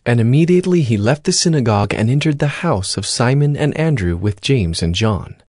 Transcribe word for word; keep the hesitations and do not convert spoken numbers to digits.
And immediately he left the synagogue and entered the house of Simon and Andrew with James and John.